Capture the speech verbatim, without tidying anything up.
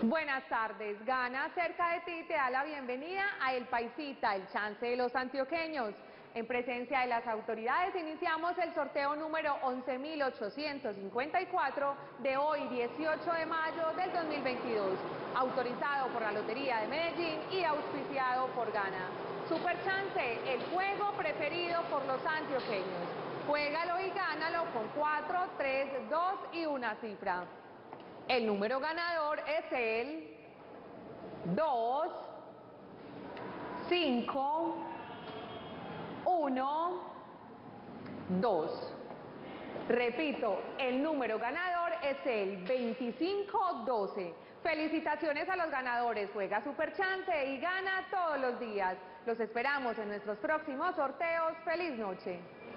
Buenas tardes. Gana cerca de ti te da la bienvenida a El Paisita, el chance de los antioqueños. En presencia de las autoridades iniciamos el sorteo número once mil ochocientos cincuenta y cuatro de hoy, dieciocho de mayo del dos mil veintidós, autorizado por la Lotería de Medellín y auspiciado por Gana. Super Chance, el juego preferido por los antioqueños. Juégalo y gánalo con cuatro, tres, dos y una cifra. El número ganador es el dos, cinco, uno, dos. Repito, el número ganador es el veinticinco doce. Felicitaciones a los ganadores. Juega Super Chance y gana todos los días. Los esperamos en nuestros próximos sorteos. ¡Feliz noche!